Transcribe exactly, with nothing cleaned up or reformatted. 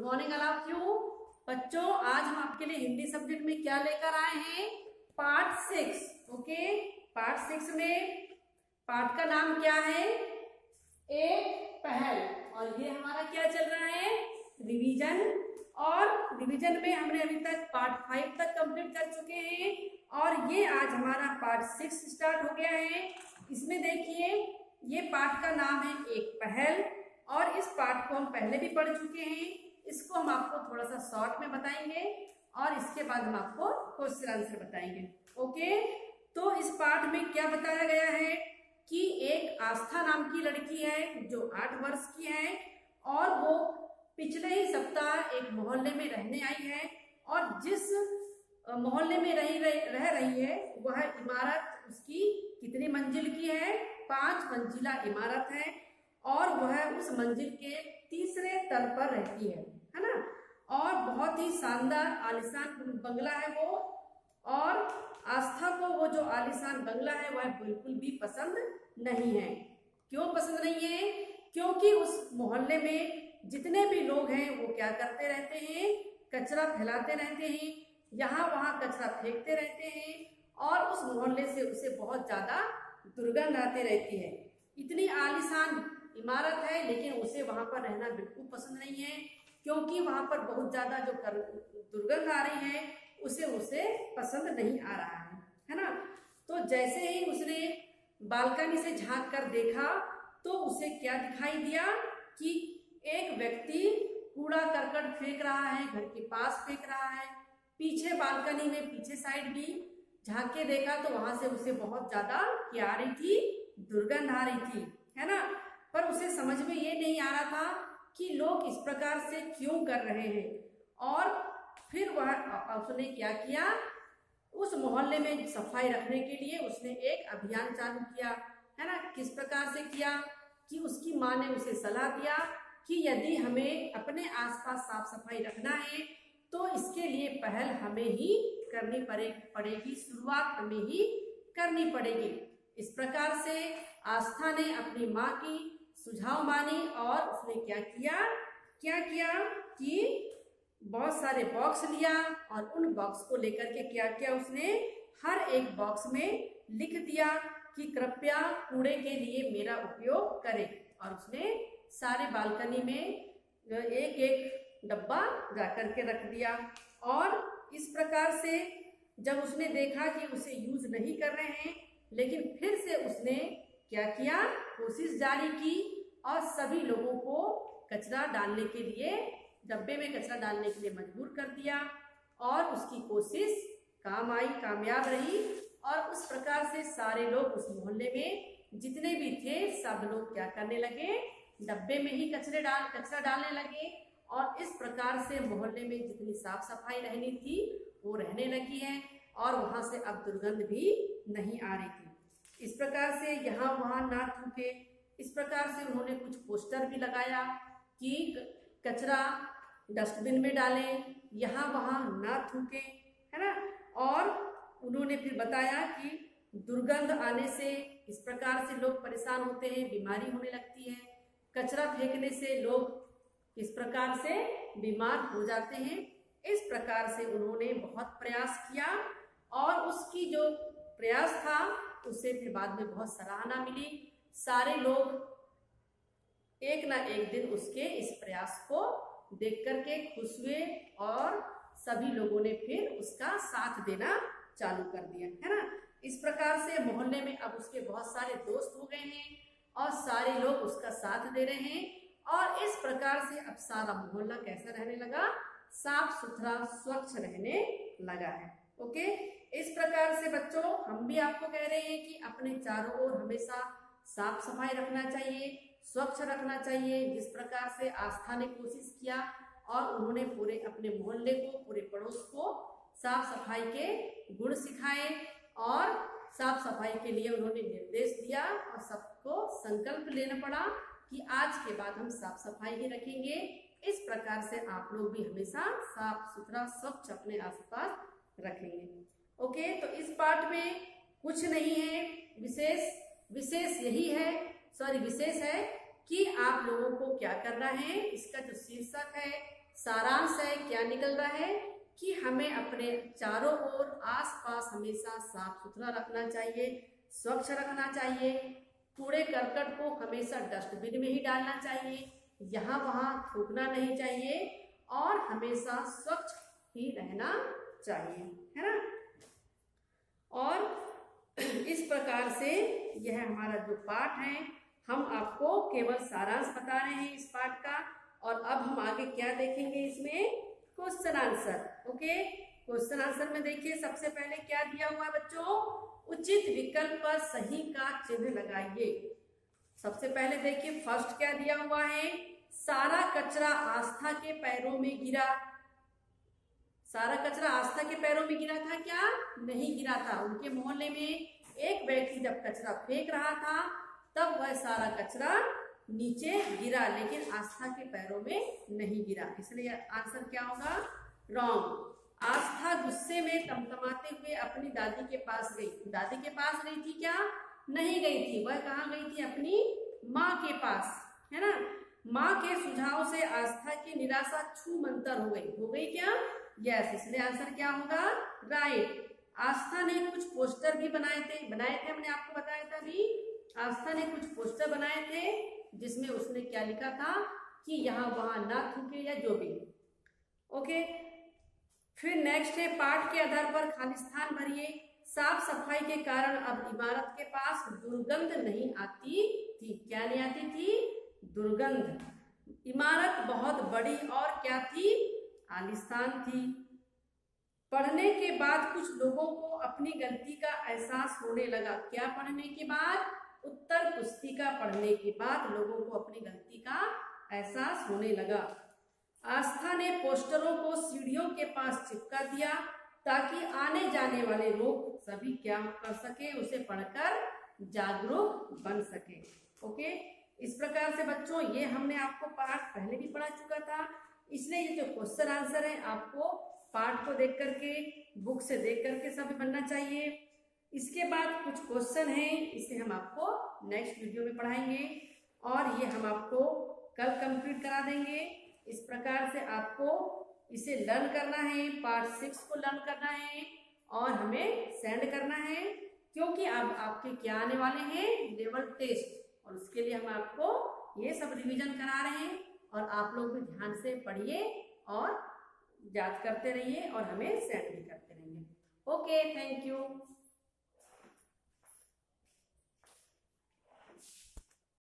Morning all of you बच्चों। आज हम आपके लिए हिंदी सब्जेक्ट में क्या लेकर आए हैं, part six. Okay, part six में पार्ट का नाम क्या है, एक पहल। और ये हमारा क्या चल रहा है, रिवीजन। और रिवीजन में हमने अभी तक पार्ट फाइव तक कंप्लीट कर चुके हैं और ये आज हमारा पार्ट सिक्स स्टार्ट हो गया है। इसमें देखिए ये पार्ट का नाम है एक पहल और इस पार्ट को हम पहले भी पढ़ चुके हैं। इसको हम आपको थोड़ा सा शॉर्ट में बताएंगे और इसके बाद हम आपको क्वेश्चन आंसर बताएंगे। ओके, तो इस पार्ट में क्या बताया गया है कि एक आस्था नाम की लड़की है जो आठ वर्ष की है और वो पिछले ही सप्ताह एक मोहल्ले में रहने आई है और जिस मोहल्ले में रही रह रही है वह इमारत उसकी कितनी मंजिल की है, पांच मंजिला इमारत है और वह उस मंजिल के तीसरे तल पर रहती है, है ना। और बहुत ही शानदार आलीशान बंगला है वो, और आस्था को वो जो आलीशान बंगला है वह बिल्कुल भी पसंद नहीं है। क्यों पसंद नहीं है? क्योंकि उस मोहल्ले में जितने भी लोग हैं वो क्या करते रहते हैं, कचरा फैलाते रहते हैं, यहाँ वहाँ कचरा फेंकते रहते हैं और उस मोहल्ले से उसे बहुत ज्यादा दुर्गंध आती रहती है। इतनी आलीशान इमारत है लेकिन उसे वहां पर रहना बिल्कुल पसंद नहीं है क्योंकि वहां पर बहुत ज्यादा जो दुर्गंध आ रही है उसे उसे पसंद नहीं आ रहा है, है ना। तो जैसे ही उसने बालकनी से झांक कर देखा तो उसे क्या दिखाई दिया कि एक व्यक्ति कूड़ा करकट फेंक रहा है, घर के पास फेंक रहा है। पीछे बालकनी में पीछे साइड भी झांक के देखा तो वहां से उसे बहुत ज्यादा क्या आ रही थी, दुर्गंध आ रही थी, है ना। पर उसे समझ में ये नहीं आ रहा था कि लोग इस प्रकार से क्यों कर रहे हैं। और फिर वह उसने क्या किया, उस मोहल्ले में सफाई रखने के लिए उसने एक अभियान चालू किया, है ना। किस प्रकार से किया कि उसकी माँ ने उसे सलाह दिया कि यदि हमें अपने आसपास साफ सफाई रखना है तो इसके लिए पहल हमें ही करनी पड़े पड़ेगी शुरुआत हमें ही करनी पड़ेगी। इस प्रकार से आस्था ने अपनी माँ की सुझाव मानी और उसने क्या किया क्या किया कि बहुत सारे बॉक्स लिया और उन बॉक्स को लेकर के क्या किया, उसने हर एक बॉक्स में लिख दिया कि कृपया कूड़े के लिए मेरा उपयोग करें। और उसने सारे बालकनी में एक एक डब्बा जाकर के रख दिया। और इस प्रकार से जब उसने देखा कि उसे यूज नहीं कर रहे हैं लेकिन फिर से उसने क्या किया, कोशिश जारी की और सभी लोगों को कचरा डालने के लिए डब्बे में कचरा डालने के लिए मजबूर कर दिया और उसकी कोशिश काम आई, कामयाब रही। और उस प्रकार से सारे लोग उस मोहल्ले में जितने भी थे सब लोग क्या करने लगे, डब्बे में ही कचरे डाल कचरा डालने लगे और इस प्रकार से मोहल्ले में जितनी साफ सफाई रहनी थी वो रहने लगी है और वहां से अब दुर्गंध भी नहीं आ रही थी। इस प्रकार से यहाँ वहां ना थूके, इस प्रकार से उन्होंने कुछ पोस्टर भी लगाया कि कचरा डस्टबिन में डालें, यहाँ वहां ना थूके, है ना। और उन्होंने फिर बताया कि दुर्गंध आने से इस प्रकार से लोग परेशान होते हैं, बीमारी होने लगती है। कचरा फेंकने से लोग इस प्रकार से बीमार हो जाते हैं। इस प्रकार से उन्होंने बहुत प्रयास किया और उसकी जो प्रयास था उसे फिर बाद में बहुत सराहना मिली। सारे लोग एक ना एक दिन उसके इस प्रयास को देख करके खुश हुए और सभी लोगों ने फिर उसका साथ देना चालू कर दिया, है ना। इस प्रकार से मोहल्ले में अब उसके बहुत सारे दोस्त हो गए हैं और सारे लोग उसका साथ दे रहे हैं और इस प्रकार से अब सारा मोहल्ला कैसा रहने लगा, साफ सुथरा स्वच्छ रहने लगा है। ओके, इस प्रकार से बच्चों हम भी आपको कह रहे हैं कि अपने चारों ओर हमेशा साफ सफाई रखना चाहिए, स्वच्छ रखना चाहिए। जिस प्रकार से आस्था ने कोशिश किया और उन्होंने पूरे अपने मोहल्ले को, पूरे पड़ोस को साफ सफाई के गुण सिखाए और साफ सफाई के लिए उन्होंने निर्देश दिया और सबको संकल्प लेना पड़ा कि आज के बाद हम साफ सफाई ही रखेंगे। इस प्रकार से आप लोग भी हमेशा साफ सुथरा स्वच्छ अपने आसपास रखेंगे। ओके, तो इस पार्ट में कुछ नहीं है विशेष, विशेष यही है सॉरी विशेष है कि आप लोगों को क्या करना है, इसका जो शीर्षक है सारांश है, क्या निकल रहा है कि हमें अपने चारों ओर आसपास हमेशा साफ सुथरा रखना चाहिए, स्वच्छ रखना चाहिए। कूड़े करकट को हमेशा डस्टबिन में ही डालना चाहिए, यहाँ वहाँ थूकना नहीं चाहिए और हमेशा स्वच्छ ही रहना चाहिए, है ना। और इस प्रकार से यह हमारा जो पाठ है, हम आपको केवल सारांश बता रहे हैं इस पाठ का। और अब हम आगे क्या देखेंगे, इसमें question answer. Okay, question answer में देखिए सबसे पहले क्या दिया हुआ है बच्चों, उचित विकल्प पर सही का चिन्ह लगाइए। सबसे पहले देखिए फर्स्ट क्या दिया हुआ है, सारा कचरा आस्था के पैरों में गिरा। सारा कचरा आस्था के पैरों में गिरा था क्या? नहीं गिरा था। उनके मोहल्ले में एक व्यक्ति जब कचरा फेंक रहा था तब वह सारा कचरा नीचे गिरा, लेकिन आस्था के पैरों में नहीं गिरा, इसलिए आंसर क्या होगा, रॉन्ग। आस्था गुस्से में तमतमाते हुए अपनी दादी के पास गई। दादी के पास गई थी क्या? नहीं गई थी। वह कहाँ गई थी? अपनी माँ के पास, है ना। माँ के सुझाव से आस्था की निराशा छू मंतर हो गई। हो गई क्या? यस, इसलिए आंसर क्या होगा, राइट। आस्था ने कुछ पोस्टर भी बनाए थे, बनाए थे हमने आपको बताया था अभी। आस्था ने कुछ पोस्टर बनाए थे जिसमें उसने क्या लिखा था कि यहाँ वहां ना थूके या जो भी। ओके, फिर नेक्स्ट है पाठ के आधार पर खाली स्थान भरिए। साफ सफाई के कारण अब इमारत के पास दुर्गंध नहीं आती थी। क्या नहीं आती थी? दुर्गंध। इमारत बहुत बड़ी और क्या थी? आलीशान थी। पढ़ने के बाद कुछ लोगों को अपनी गलती का एहसास होने लगा। क्या पढ़ने के बाद? उत्तर पुस्तिका पढ़ने के बाद लोगों को अपनी गलती का एहसास होने लगा। आस्था ने पोस्टरों को सीढ़ियों के पास चिपका दिया ताकि आने जाने वाले लोग सभी क्या कर सके, उसे पढ़कर जागरूक बन सके। ओके, इस प्रकार से बच्चों ये हमने आपको पाठ पहले भी पढ़ा चुका था, इसलिए ये जो क्वेश्चन आंसर है आपको पाठ को देख करके, बुक से देख करके सब बनना चाहिए। इसके बाद कुछ क्वेश्चन हैं, इसे हम आपको नेक्स्ट वीडियो में पढ़ाएंगे और ये हम आपको कल कंप्लीट करा देंगे। इस प्रकार से आपको इसे लर्न करना है, पार्ट सिक्स को लर्न करना है और हमें सेंड करना है, क्योंकि अब आपके क्या आने वाले हैं, लेवल टेस्ट, और उसके लिए हम आपको ये सब रिवीजन करा रहे हैं। और आप लोग भी ध्यान से पढ़िए और याद करते रहिए और हमें सेंड भी करते रहिए। Okay, thank you.